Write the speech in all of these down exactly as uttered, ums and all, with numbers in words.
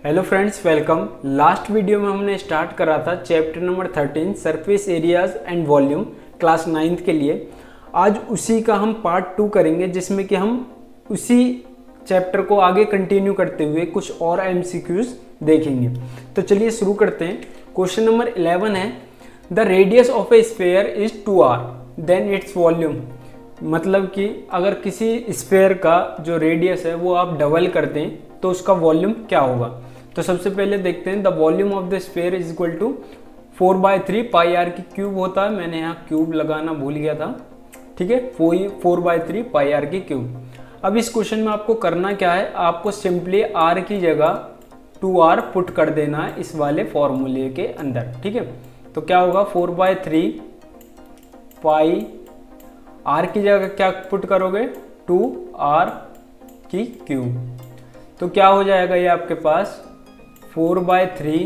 Hello friends, welcome. Last video में हमने start करा था chapter number thirteen surface areas and volume class ninth के लिए। आज उसी का हम पार्ट टू करेंगे, जिसमें कि हम उसी चैप्टर को आगे कंटिन्यू करते हुए कुछ और एमसीक्यूज देखेंगे। तो चलिए शुरू करते हैं। क्वेश्चन नंबर इलेवन है, the radius of a sphere is two R then its volume. मतलब कि अगर किसी स्फेयर का जो रेडियस है वो आप डबल कर दें तो उसका वॉल्यूम क्या होगा। तो सबसे पहले देखते हैं, the volume of the sphere is equal to four by three pi R की क्यूब होता है। मैंने यहाँ क्यूब लगाना भूल गया था, ठीक है। Four by three pi R की क्यूब। अब इस क्वेश्चन में आपको करना क्या है, आपको सिंपली आर की जगह टू आर पुट कर देना है इस वाले फॉर्मूले के अंदर, ठीक है। तो क्या होगा, four by three pi R की जगह क्या पुट करोगे, टू आर की क्यूब। तो क्या हो जाएगा ये आपके पास, फोर बाई थ्री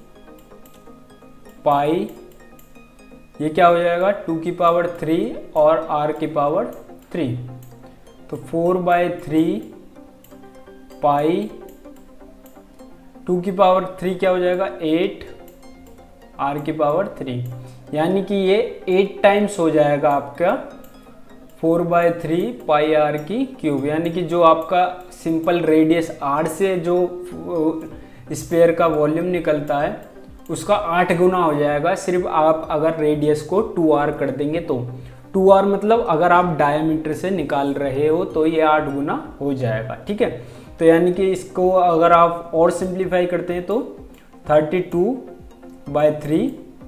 पाई, ये क्या हो जाएगा, टू की पावर थ्री और आर की पावर थ्री। तो four by three pi two की पावर थ्री क्या हो जाएगा, एट आर की पावर थ्री। यानी कि ये एट टाइम्स हो जाएगा आपका four by three pi R की क्यूब। यानी कि जो आपका सिंपल रेडियस आर से जो स्फेयर का वॉल्यूम निकलता है उसका आठ गुना हो जाएगा, सिर्फ आप अगर रेडियस को टू आर कर देंगे तो। टू आर मतलब अगर आप डायमीटर से निकाल रहे हो तो ये आठ गुना हो जाएगा, ठीक है। तो यानी कि इसको अगर आप और सिंप्लीफाई करते हैं तो thirty two by three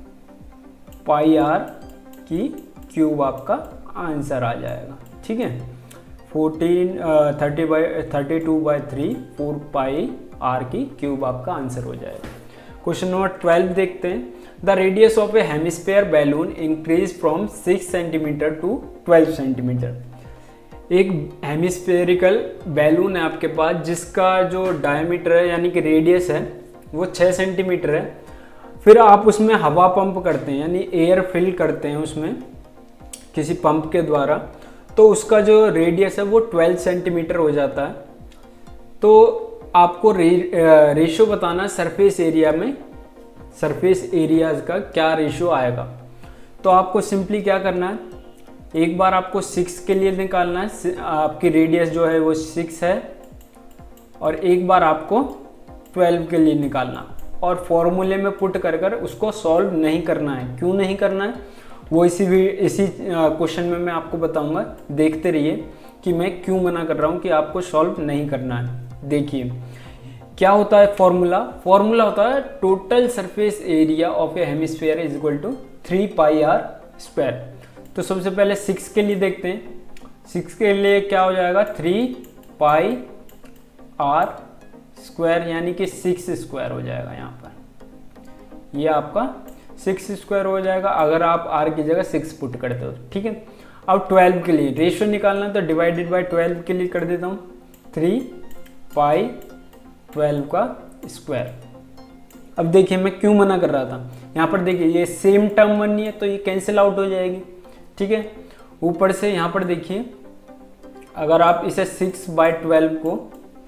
pi R की क्यूब आपका आंसर आ जाएगा, ठीक है। Fourteen thirty by thirty two by three four pi R की क्यूब आपका आंसर हो जाएगा। क्वेश्चन नंबर ट्वेल्व देखते हैं, the radius of a hemisphere balloon increase from six centimetre to twelve centimetre. एक हेमिस्फेरिकल बैलून है आपके पास जिसका जो डायमीटर है यानी कि रेडियस है वो छः सेंटीमीटर है। फिर आप उसमें हवा पंप करते हैं यानी एयर फिल करते हैं उसमें किसी पंप के द्वारा, तो उसका जो रेडियस है वो ट्वेल्व सेंटीमीटर हो जाता है। तो आपको रे, रेशो बताना सरफेस एरिया में, सरफेस एरियाज का क्या रेशो आएगा। तो आपको सिंपली क्या करना है, एक बार आपको सिक्स के लिए निकालना है, आपकी रेडियस जो है वो सिक्स है, और एक बार आपको ट्वेल्व के लिए निकालना, और फॉर्मूले में पुट कर कर उसको सॉल्व नहीं करना है। क्यों नहीं करना है वो इसी भी इसी क्वेश्चन में मैं आपको बताऊंगा। देखते रहिए कि मैं क्यों मना कर रहा हूँ कि आपको सॉल्व नहीं करना है। देखिए क्या होता है फॉर्मूला, फॉर्मूला होता है total surface area of a hemisphere is equal to three pi R square. तो सबसे पहले सिक्स के लिए देखते हैं, सिक्स के लिए क्या हो जाएगा, थ्री पाई आर स्क्वायर, यानी कि सिक्स स्क्वायर हो जाएगा यहाँ पर, ये आपका सिक्स स्क्वायर हो जाएगा अगर आप आर की जगह सिक्स पुट करते हो, ठीक है। अब ट्वेल्व के लिए रेशो निकालना, तो डिवाइडेड बाय ट्वेल्व के लिए कर देता हूँ, थ्री पाई ट्वेल्व का स्क्वायर। अब देखिए मैं क्यों मना कर रहा था, यहाँ पर देखिए ये सेम टर्म बननी है तो ये कैंसिल आउट हो जाएगी, ठीक है। ऊपर से यहाँ पर देखिए अगर आप इसे सिक्स बाई ट्वेल्व को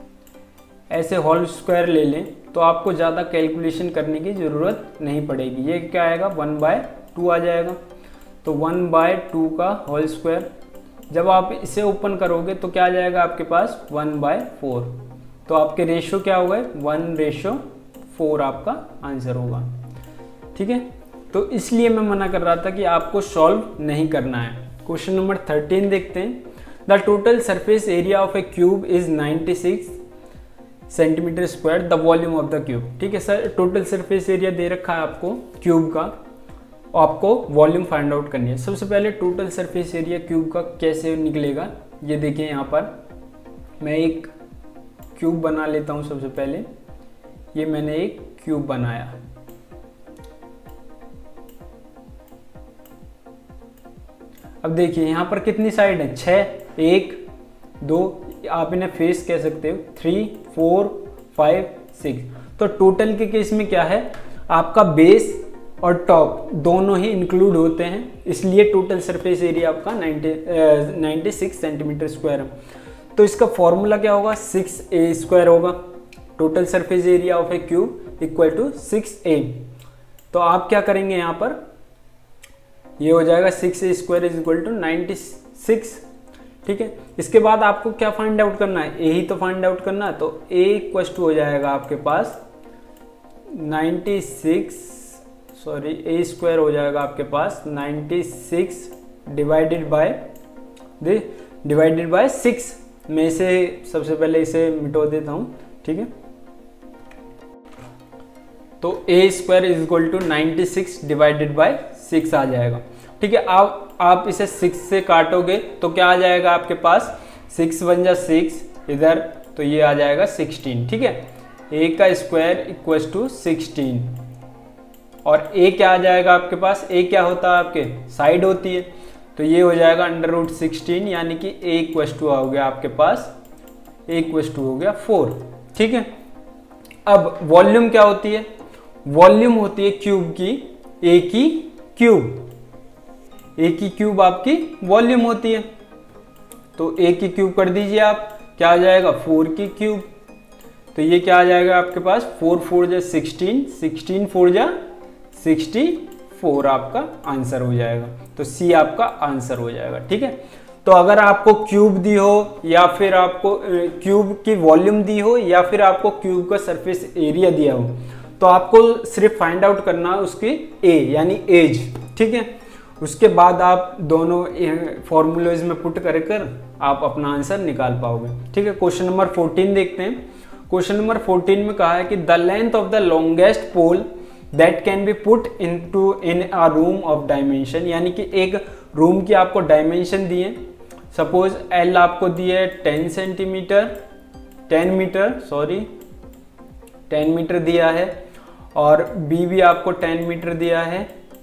ऐसे होल स्क्वायर ले लें तो आपको ज़्यादा कैलकुलेशन करने की ज़रूरत नहीं पड़ेगी। ये क्या आएगा, वन बाय टू आ जाएगा। तो वन बाय टू का होल स्क्वायर, जब आप इसे ओपन करोगे तो क्या आ जाएगा आपके पास, वन बाय फोर। तो आपके रेशो क्या हो गए, वन रेशो फोर आपका आंसर होगा, ठीक है। तो इसलिए मैं मना कर रहा था कि आपको सॉल्व नहीं करना है। क्वेश्चन नंबर थर्टीन देखते हैं, the total surface area of a cube is ninety six centimetre square, the volume of the cube, ठीक है सर। टोटल सरफेस एरिया दे रखा है आपको क्यूब का, आपको वॉल्यूम फाइंड आउट करनी है। सबसे पहले टोटल सरफेस एरिया क्यूब का कैसे निकलेगा, ये देखिए यहाँ पर मैं एक क्यूब बना लेता हूँ। सबसे पहले ये मैंने एक क्यूब बनाया, अब देखिए यहाँ पर कितनी साइड है, छः, एक दो, आप इन्हें फेस कह सकते हो, थ्री फोर फाइव सिक्स। तो टोटल के केस में क्या है, आपका बेस और टॉप दोनों ही इंक्लूड होते हैं, इसलिए टोटल सरफेस एरिया आपका नाइन्टी सिक्स सेंटीमीटर स्क्वायर है। तो इसका फॉर्मूला क्या होगा, सिक्स ए स्क्वायर होगा, total surface area of a cube equal to six A. तो आप क्या करेंगे यहाँ पर, ये हो जाएगा six A square is equal to ninety six. ठीक है, इसके बाद आपको क्या फाइंड आउट करना है, ए ही तो फाइंड आउट करना है। तो ए इक्वल टू हो जाएगा आपके पास ninety six, sorry A square हो जाएगा आपके पास नाइन्टी सिक्स डिवाइडेड बाय दे डिवाइडेड बाय सिक्स। मैं इसे सबसे पहले इसे मिटो देता हूँ। ठीक है, तो A square is equal to ninety six divided by six आ जाएगा। ठीक है, आप आप इसे सिक्स से काटोगे तो क्या आ जाएगा आपके पास, सिक्स वन जा सिक्स इधर, तो ये आ जाएगा सिक्सटीन। ठीक है, ए का स्क्वायर इक्वल टू सिक्सटीन, और ए क्या आ जाएगा आपके पास, ए क्या होता है आपके साइड होती है, तो ये हो जाएगा अंडर रूट सिक्सटीन, यानी कि ए इक्वल टू हो गया आपके पास, ए इक्वल टू हो गया फोर। ठीक है, अब वॉल्यूम क्या होती है, वॉल्यूम होती है क्यूब की, ए की क्यूब, ए की क्यूब आपकी वॉल्यूम होती है। तो ए की क्यूब कर दीजिए आप, क्या आ जाएगा फोर की क्यूब, तो ये क्या आ जाएगा आपके पास, फोर फोर जा सिक्सटीन, सिक्सटीन फोर जा सिक्सटी फोर आपका आंसर हो जाएगा। तो सी आपका आंसर हो जाएगा। ठीक है, तो अगर आपको क्यूब दी हो या फिर आपको क्यूब की वॉल्यूम दी हो या फिर आपको क्यूब का सरफेस एरिया दिया हो, तो आपको सिर्फ फाइंड आउट करना है उसकी ए यानी एज। ठीक है, उसके बाद आप दोनों फॉर्मूलेज में पुट कर कर आप अपना आंसर निकाल पाओगे। ठीक है, क्वेश्चन नंबर फोर्टीन देखते हैं। क्वेश्चन नंबर फोर्टीन में कहा है कि the length of the longest pole that can be put into in a room of dimension, यानी कि एक रूम की आपको डायमेंशन दिए, सपोज एल आपको दिए ten centimetre ten metre sorry ten metre दिया है, और बी भी आपको टेन मीटर दिया है,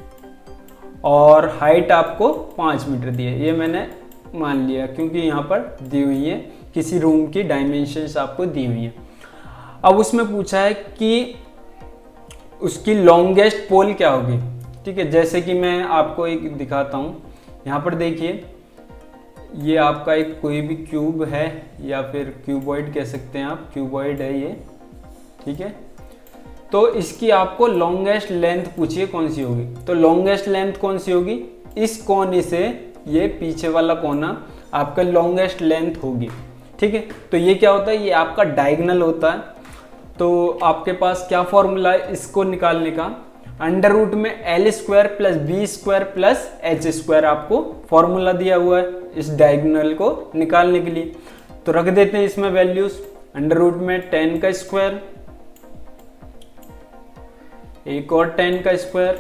और हाइट आपको पाँच मीटर दी है। ये मैंने मान लिया क्योंकि यहाँ पर दी हुई है, किसी रूम की डायमेंशंस आपको दी हुई है। अब उसमें पूछा है कि उसकी लॉन्गेस्ट पोल क्या होगी। ठीक है, जैसे कि मैं आपको एक दिखाता हूँ, यहाँ पर देखिए, ये आपका एक कोई भी क्यूब है या फिर क्यूबॉइड कह सकते हैं आप, क्यूबॉइड है ये। ठीक है, तो इसकी आपको लॉन्गेस्ट लेंथ पूछिए कौन सी होगी, तो लॉन्गेस्ट लेंथ कौन सी होगी, इस कोने से ये पीछे वाला कोना आपका लॉन्गेस्ट लेंथ होगी। ठीक है, तो ये क्या होता है, ये आपका डायगोनल होता है। तो आपके पास क्या फॉर्मूला है इसको निकालने का, अंडर रूट में L square plus B square plus H square आपको फॉर्मूला दिया हुआ है इस डायगोनल को निकालने के लिए। तो रख देते हैं इसमें वैल्यूज, अंडर रूट में टेन का स्क्वायर, एक और टेन का स्क्वायर,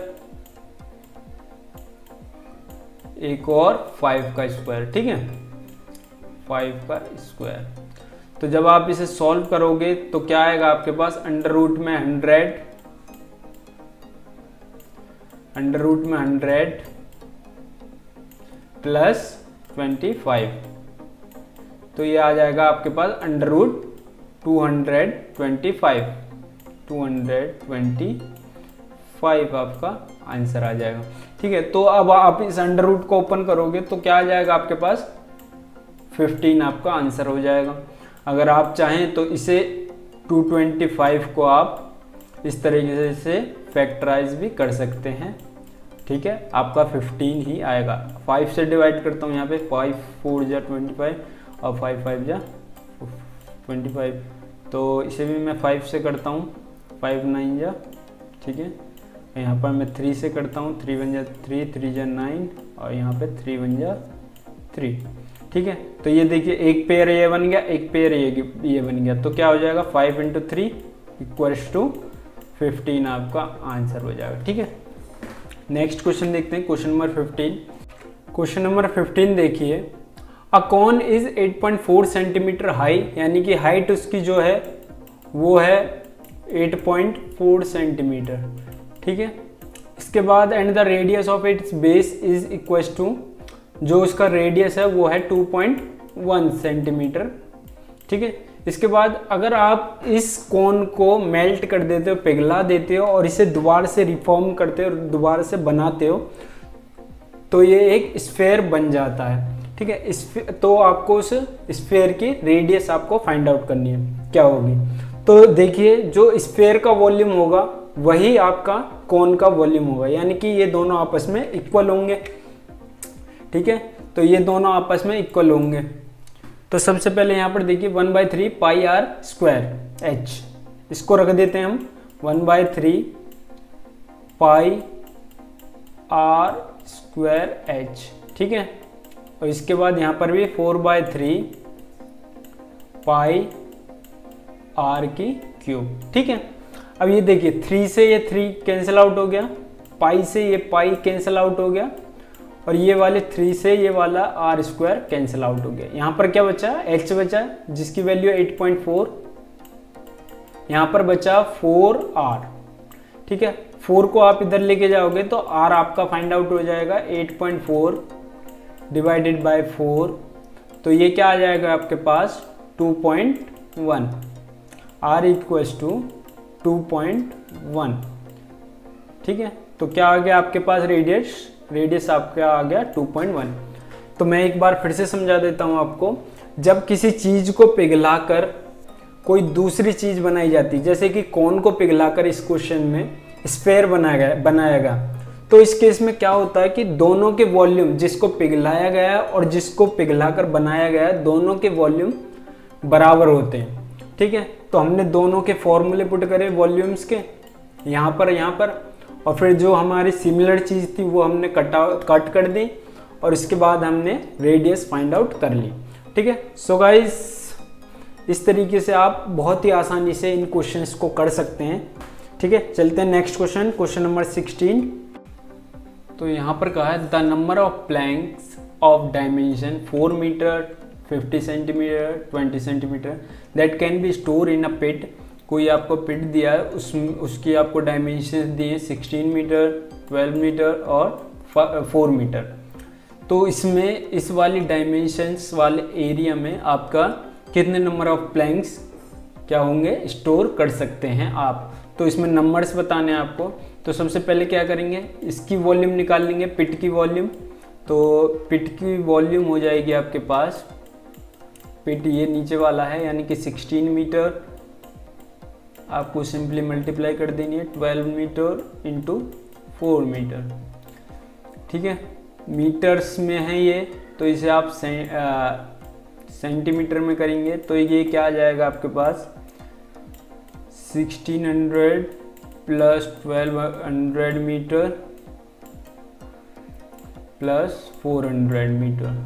एक और फाइव का स्क्वायर। ठीक है, फाइव का स्क्वायर। तो जब आप इसे सॉल्व करोगे तो क्या आएगा आपके पास, अंडर रूट में हंड्रेड, अंडर रूट में हंड्रेड प्लस ट्वेंटी फाइव, तो ये आ जाएगा आपके पास under root two hundred twenty five, two hundred twenty five आपका आंसर आ जाएगा। ठीक है, तो अब आप इस अंडर रूट को ओपन करोगे तो क्या आ जाएगा आपके पास, फिफ्टीन आपका आंसर हो जाएगा। अगर आप चाहें तो इसे टू ट्वेंटी फाइव को आप इस तरीके से फैक्टराइज भी कर सकते हैं। ठीक है, आपका फिफ्टीन ही आएगा। फाइव से डिवाइड करता हूँ यहाँ पे, फाइव फोर जा ट्वेंटी फाइव और फाइव फाइव जा ट्वेंटी फाइव, तो इसे भी मैं फाइव से करता हूँ, फाइव नाइन जा। ठीक है, यहाँ पर मैं थ्री से करता हूँ, थ्री वन जा थ्री, थ्री जा नाइन, और यहाँ पे थ्री वन जा थ्री। ठीक है, तो ये देखिए एक पेयर ये बन गया, एक पेयर ये ये बन गया, तो क्या हो जाएगा, five into three equals to fifteen आपका आंसर हो जाएगा। ठीक है, नेक्स्ट क्वेश्चन देखते हैं, question number fifteen. Question number fifteen देखिए, a cone is eight point four centimetre high, यानी कि हाइट उसकी जो है वो है एट पॉइंट फोर सेंटीमीटर। ठीक है, इसके बाद and the radius of its base is equals to, जो उसका रेडियस है वो है टू पॉइंट वन सेंटीमीटर। ठीक है, इसके बाद अगर आप इस कोन को मेल्ट कर देते हो, पिघला देते हो और इसे दोबारा से रिफॉर्म करते हो, दोबारा से बनाते हो, तो ये एक स्फेयर बन जाता है। ठीक है, तो आपको उस स्फेयर की रेडियस आपको फाइंड आउट करनी है क्या होगी। तो देखिए जो स्फेयर का वॉल्यूम होगा वही आपका कोन का वॉल्यूम होगा, यानी कि ये दोनों आपस में इक्वल होंगे। ठीक है, तो ये दोनों आपस में इक्वल होंगे। तो सबसे पहले यहाँ पर देखिए one by three pi R square H, इसको रख देते हैं हम one by three pi R square H. ठीक है, और इसके बाद यहाँ पर भी four by three pi R की क्यूब। ठीक है, अब ये देखिए थ्री से ये थ्री कैंसिल आउट हो गया, पाई से ये पाई कैंसिल आउट हो गया, और ये वाले थ्री से ये वाला आर स्क्वायर कैंसिल आउट हो गया। यहाँ पर क्या बचा, एच बचा जिसकी वैल्यू एट पॉइंट फोर, यहाँ पर बचा फोर आर। ठीक है, फोर को आप इधर लेके जाओगे तो आर आपका फाइंड आउट हो जाएगा eight point four divided by four, तो ये क्या आ जाएगा आपके पास two point one, R equals to two point one. ठीक है, तो क्या आ गया आपके पास रेडियस, रेडियस आपका आ गया टू पॉइंट वन। तो मैं एक बार फिर से समझा देता हूं आपको, जब किसी चीज को पिघलाकर कोई दूसरी चीज बनाई जाती, जैसे कि कोन को पिघलाकर इस क्वेश्चन में स्फेयर बनाया गया बनाया गया तो इस केस में क्या होता है कि दोनों के वॉल्यूम, जिसको पिघलाया गया और जिसको पिघलाकर बनाया गया, दोनों के वॉल्यूम बराबर होते हैं। ठीक है, तो हमने दोनों के फॉर्मूले पुट करे वॉल्यूम्स के यहाँ पर यहाँ पर, और फिर जो हमारी सिमिलर चीज़ थी वो हमने कटा कट कर दी, और इसके बाद हमने रेडियस फाइंड आउट कर ली। ठीक है, सो गाइस इस तरीके से आप बहुत ही आसानी से इन क्वेश्चंस को कर सकते हैं। ठीक है, चलते हैं next question, question number sixteen. तो यहाँ पर कहा है the number of planks of dimension four metre fifty centimetre twenty centimetre that can be store in a pit. कोई आपको पिट दिया है, उस उसकी आपको डायमेंशन दिए सिक्सटीन मीटर, ट्वेल्व मीटर और फोर मीटर। तो इसमें इस वाली डायमेंशंस वाले एरिया में आपका कितने नंबर ऑफ प्लैंक्स क्या होंगे स्टोर कर सकते हैं आप। तो इसमें नंबर्स बताने हैं आपको। तो सबसे पहले क्या करेंगे, इसकी वॉल्यूम निकाल लेंगे, पिट की वॉल्यूम। तो पिट की वॉल्यूम हो जाएगी आपके पास, पिट ये नीचे वाला है यानी कि सिक्सटीन मीटर, आपको सिंपली मल्टीप्लाई कर देनी है twelve metre into four metre. ठीक है, मीटर्स में है ये, तो इसे आप से, आ, सेंटीमीटर में करेंगे तो ये क्या आ जाएगा आपके पास sixteen hundred plus twelve hundred metre plus four hundred metre.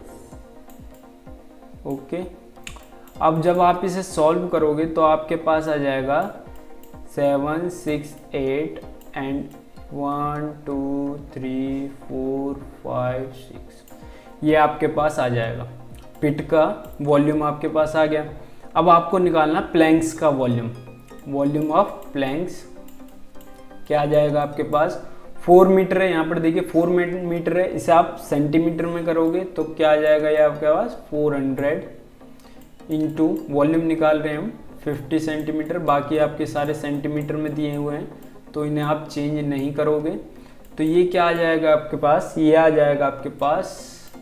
Okay, अब जब आप इसे सॉल्व करोगे तो आपके पास आ जाएगा seven six eight and one two three four five six, ये आपके पास आ जाएगा। पिट का वॉल्यूम आपके पास आ गया। अब आपको निकालना प्लैंक्स का वॉल्यूम, वॉल्यूम ऑफ प्लैंक्स क्या आ जाएगा आपके पास, फोर मीटर है, यहाँ पर देखिए फोर मीटर है, इसे आप सेंटीमीटर में करोगे तो क्या आ जाएगा ये आपके पास फोर हंड्रेड इंटू वॉल्यूम निकाल रहे हैं हम फिफ्टी सेंटीमीटर, बाकी आपके सारे सेंटीमीटर में दिए हुए हैं तो इन्हें आप चेंज नहीं करोगे। तो ये क्या आ जाएगा आपके पास, ये आ जाएगा आपके पास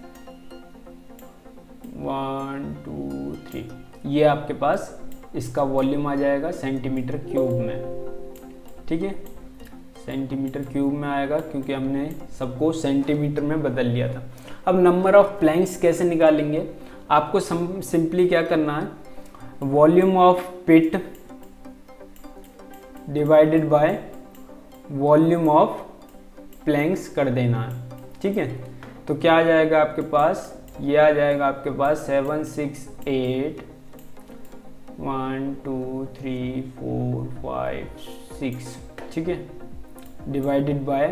वन टू थ्री, ये आपके पास इसका वॉल्यूम आ जाएगा सेंटीमीटर क्यूब में। ठीक है, सेंटीमीटर क्यूब में आएगा क्योंकि हमने सबको सेंटीमीटर में बदल लिया था। अब नंबर ऑफ प्लैंक्स कैसे निकालेंगे, आपको सिंपली क्या करना है, volume of pit divided by volume of planks कर देना है। ठीक है, तो क्या आ जाएगा आपके पास, ये आ जाएगा आपके पास seven six eight one two three four five six. ठीक है, divided by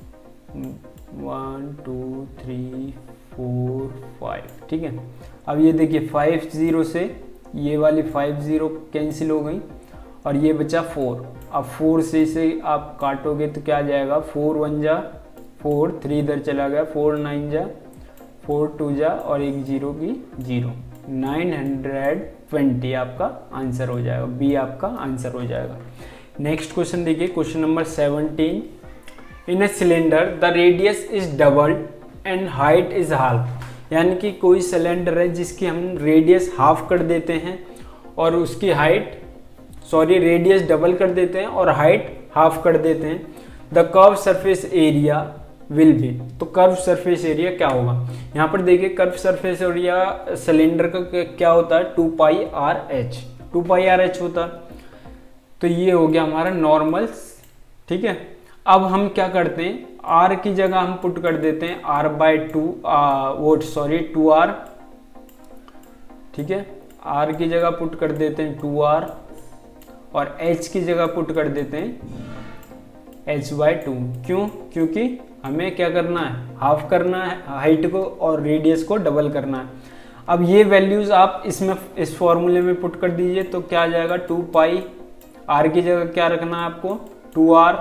one two three four five. ठीक है, अब ये देखिए फाइव ज़ीरो से ये वाली फाइव ज़ीरो कैंसिल हो गई और ये बचा फोर। अब फोर से इसे आप काटोगे तो क्या आ जाएगा, फोर वन जा फोर, थ्री इधर चला गया, फोर नाइन जा फोर टू जा और एक जीरो की जीरो, नाइन हंड्रेड ट्वेंटी आपका आंसर हो जाएगा, बी आपका आंसर हो जाएगा। नेक्स्ट क्वेश्चन देखिए, question number seventeen. In a cylinder the radius is doubled and height is half, यानी कि कोई सिलेंडर है जिसकी हम रेडियस हाफ कर देते हैं और उसकी हाइट सॉरी रेडियस डबल कर देते हैं और हाइट हाफ कर देते हैं, the curve surface area will be. तो कर्व सरफेस एरिया क्या होगा, यहाँ पर देखिए कर्व सरफेस एरिया सिलेंडर का क्या होता है, two pi r h, two pi r h होता है। तो ये हो गया हमारा नॉर्मल, ठीक है। अब हम क्या करते हैं, आर की जगह हम पुट कर देते हैं r by two vote sorry two r, ठीक है। आर की जगह पुट कर देते हैं टू आर और एच की जगह पुट कर देते हैं एच बाई टू। क्यों, क्योंकि हमें क्या करना है, हाफ करना है हाइट को और रेडियस को डबल करना है। अब ये वैल्यूज आप इसमें इस फॉर्मूले में पुट कर दीजिए तो क्या आ जाएगा, टू पाई आर की जगह क्या रखना है आपको, टू आर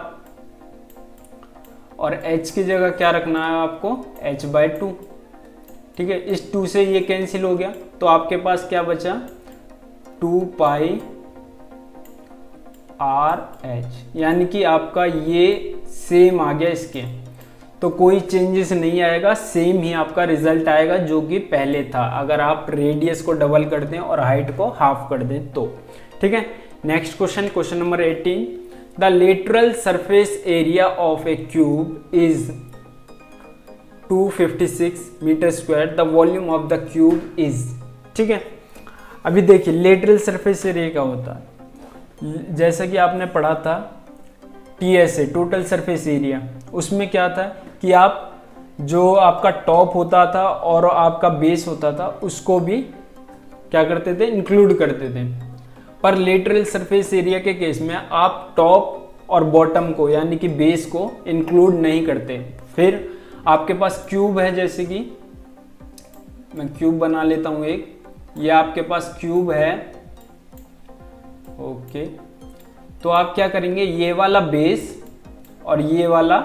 और h की जगह क्या रखना है आपको, h बाई टू, ठीक है। इस टू से ये कैंसिल हो गया तो आपके पास क्या बचा, टू पाई आर एच, यानी कि आपका ये सेम आ गया इसके, तो कोई चेंजेस नहीं आएगा, सेम ही आपका रिजल्ट आएगा जो कि पहले था अगर आप रेडियस को डबल कर दें और हाइट को हाफ कर दें तो, ठीक है। Next question, question number eighteen, the lateral surface area of a cube is two fifty six metre square, the volume of the cube is, ठीक है। अभी देखिए लेटरल सरफेस एरिया क्या होता है, जैसा कि आपने पढ़ा था T S A, total surface area, उसमें क्या था कि आप जो आपका टॉप होता था और आपका बेस होता था उसको भी क्या करते थे, इंक्लूड करते थे। पर लेटरल सरफेस एरिया के केस में आप टॉप और बॉटम को यानी कि बेस को इंक्लूड नहीं करते। फिर आपके पास क्यूब है, जैसे कि मैं क्यूब बना लेता हूं एक, ये आपके पास क्यूब है, ओके। तो आप क्या करेंगे, ये वाला बेस और ये वाला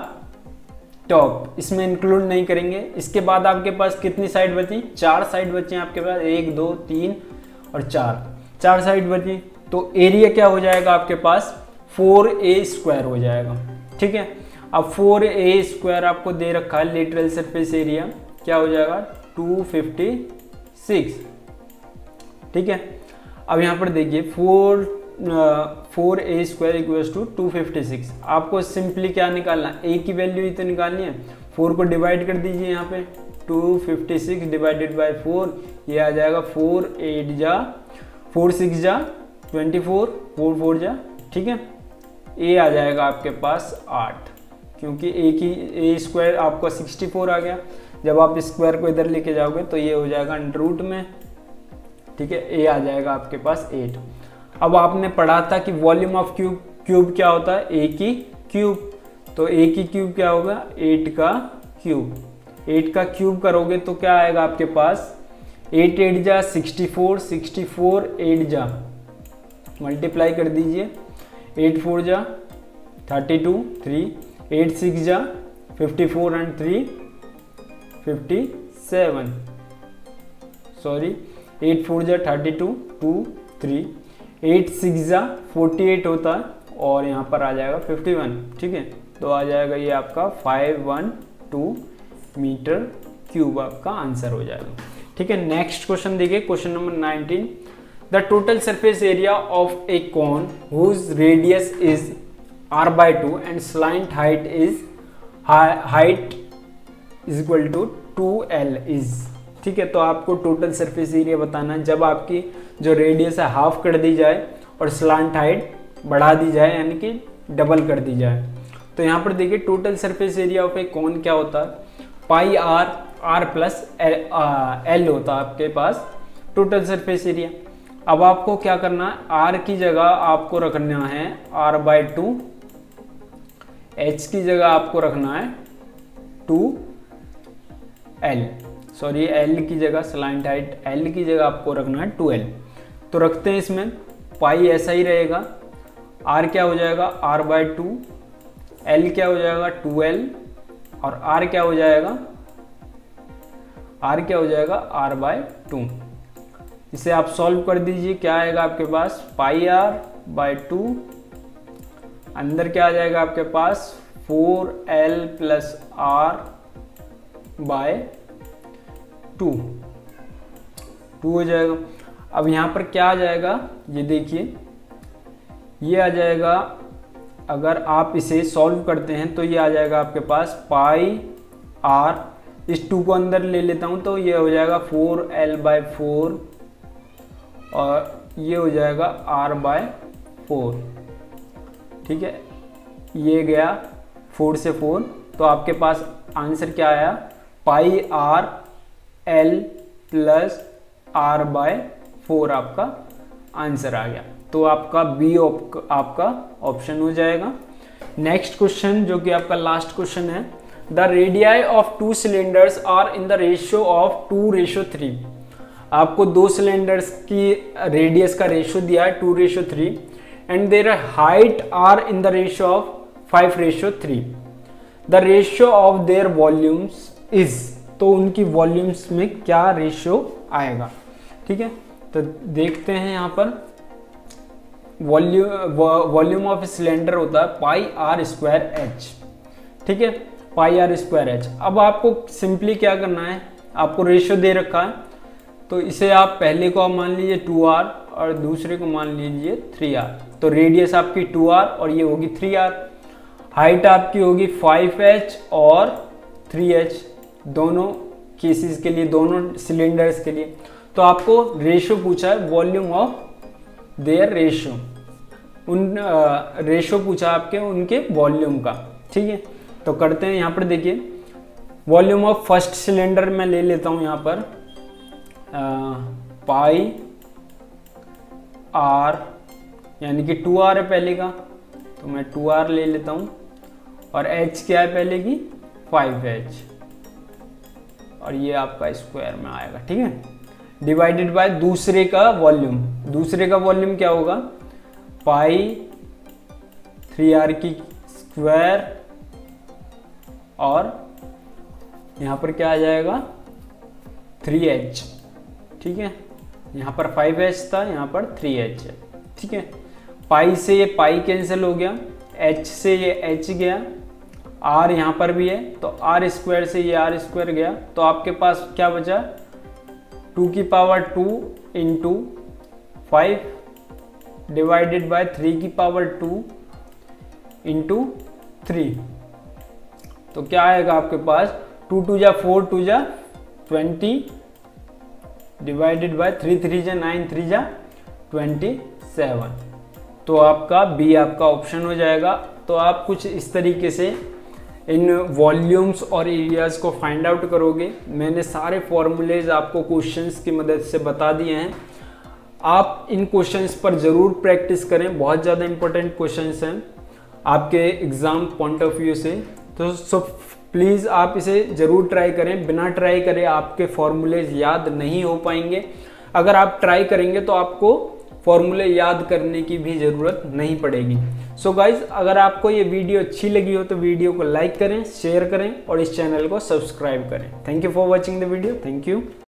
टॉप इसमें इंक्लूड नहीं करेंगे। इसके बाद आपके पास कितनी साइड बची, चार साइड बची हैं आपके पास, एक दो तीन और चार, चार साइड बची। तो एरिया क्या हो जाएगा आपके पास, फोर ए स्क्वायर हो जाएगा, ठीक है। अब फोर ए स्क्वायर आपको दे रखा है लेटरल सरफेस एरिया, क्या हो जाएगा, टू फिफ्टी सिक्स, ठीक है। अब यहाँ पर देखिए four four a square equals to two fifty six, आपको सिंपली क्या निकालना है, ए की वैल्यू ही तो निकालनी है, फोर को डिवाइड कर दीजिए यहाँ पे, two fifty six divided by four, ये आ जाएगा फोर एट जा फोर सिक्स जा ट्वेंटी फोर, फोर फोर जा, ठीक है। ए आ जाएगा आपके पास आठ, क्योंकि ए की ए स्क्वायर आपका सिक्सटी फोर आ गया, जब आप स्क्वायर को इधर लेके जाओगे तो ये हो जाएगा अंडर रूट में, ठीक है। ए आ जाएगा आपके पास एट। अब आपने पढ़ा था कि वॉल्यूम ऑफ क्यूब, क्यूब क्या होता है, ए की क्यूब, तो ए की क्यूब क्या होगा, एट का क्यूब, एट का क्यूब करोगे तो क्या आएगा आपके पास, एट एट जा sixty four, sixty four eight जा मल्टीप्लाई कर दीजिए, एट फोर जा thirty two, three eight six जा fifty four and three fifty seven, sorry eight four जा thirty two, two three, eight six जा फोर्टी एट होता है और यहाँ पर आ जाएगा फिफ्टी वन, ठीक है। तो आ जाएगा ये आपका five one two metre cube आपका आंसर हो जाएगा, ठीक है। नेक्स्ट क्वेश्चन देखिए, question number nineteen, the total surface area of a cone whose radius is r by two and slant height is height is equal to two l is, ठीक है। तो आपको टोटल सरफेस एरिया बताना है जब आपकी जो रेडियस है हाफ कर दी जाए और स्लांट हाइट बढ़ा दी जाए यानी कि डबल कर दी जाए। तो यहाँ पर देखिए total surface area of a cone क्या होता है, pi r, r plus l होता है आपके पास टोटल सरफेस एरिया। अब आपको क्या करना है, आर की जगह आपको रखना है आर बाई टू, एच की जगह आपको रखना है टू एल, सॉरी एल की जगह स्लाइंट हाइट एल की जगह आपको रखना है टू एल। तो रखते हैं इसमें, पाई ऐसा ही रहेगा, आर क्या हो जाएगा आर बाई टू, एल क्या हो जाएगा टू एल और आर क्या हो जाएगा, आर क्या हो जाएगा आर बाय टू। इसे आप सॉल्व कर दीजिए, क्या आएगा आपके पास पाई आर बाय टू, अंदर क्या आ जाएगा आपके पास four l plus r by two, two हो जाएगा। अब यहाँ पर क्या आ जाएगा, ये देखिए ये आ जाएगा, अगर आप इसे सॉल्व करते हैं तो ये आ जाएगा आपके पास पाई आर, इस टू को अंदर ले लेता हूँ तो ये हो जाएगा फोर एल बाय फोर और ये हो जाएगा आर बाय फोर। ठीक है, ये गया फोर से फोर, तो आपके पास आंसर क्या आया, pi r l plus r by four आपका आंसर आ गया। तो आपका बी आपका ऑप्शन हो जाएगा। नेक्स्ट क्वेश्चन जो कि आपका लास्ट क्वेश्चन है, the radii of two cylinders are in the ratio of two ratio three. आपको दो सिलेंडर्स की रेडियस का रेशियो दिया है two ratio three and their height are in the ratio of five ratio three. The ratio of their volumes is, तो उनकी volumes में क्या रेशियो आएगा। ठीक है, तो देखते हैं यहाँ पर वॉल्यूम वॉल्यूम ऑफ सिलेंडर होता है पाई आर स्क्वायर एच। ठीक है, पाई आर स्क्वायर एच। अब आपको सिंपली क्या करना है, आपको रेशियो दे रखा है तो इसे आप पहले को आप मान लीजिए टू आर और दूसरे को मान लीजिए थ्री आर। तो रेडियस आपकी टू आर और ये होगी थ्री आर। हाइट आपकी होगी फाइव एच और थ्री एच, दोनों केसेस के लिए, दोनों सिलेंडर्स के लिए। तो आपको रेशियो पूछा है, वॉल्यूम ऑफ देयर रेशियो, उन रेशियो पूछा आपके उनके वॉल्यूम का। ठीक है, तो करते हैं। यहाँ पर देखिए वॉल्यूम ऑफ फर्स्ट सिलेंडर मैं ले लेता हूँ यहाँ पर पाई आर, यानी कि टू आर है पहले का, तो मैं टू आर ले लेता हूँ और एच क्या है पहले की फाइव एच और ये आपका स्क्वायर में आएगा। ठीक है, डिवाइडेड बाय दूसरे का वॉल्यूम। दूसरे का वॉल्यूम क्या होगा, पाई थ्री आर की स्क्वायर और यहाँ पर क्या आ जाएगा थ्री एच। ठीक है, यहाँ पर फाइव एच था, यहाँ पर थ्री एच है। ठीक है, पाई से ये पाई कैंसिल हो गया, एच से ये एच गया, आर यहाँ पर भी है तो आर स्क्वायर से ये आर स्क्वायर गया। तो आपके पास क्या बचा, टू की power two into five divided by three की पावर टू इंटू थ्री। तो क्या आएगा आपके पास, टू टू जा फोर, टू जा twenty divided by three, three जा नाइन, थ्री जा ट्वेंटी सेवन। तो आपका बी आपका ऑप्शन हो जाएगा। तो आप कुछ इस तरीके से इन वॉल्यूम्स और एरियाज को फाइंड आउट करोगे। मैंने सारे फॉर्मूलेज आपको क्वेश्चंस की मदद से बता दिए हैं। आप इन क्वेश्चंस पर ज़रूर प्रैक्टिस करें, बहुत ज़्यादा इंपॉर्टेंट क्वेश्चंस हैं आपके एग्ज़ाम पॉइंट ऑफ व्यू से। तो सो प्लीज़ आप इसे ज़रूर ट्राई करें। बिना ट्राई करे आपके फॉर्मूलेज याद नहीं हो पाएंगे। अगर आप ट्राई करेंगे तो आपको फॉर्मूले याद करने की भी ज़रूरत नहीं पड़ेगी। सो so गाइज, अगर आपको ये वीडियो अच्छी लगी हो तो वीडियो को लाइक करें, शेयर करें और इस चैनल को सब्सक्राइब करें। Thank you for watching the video. Thank you.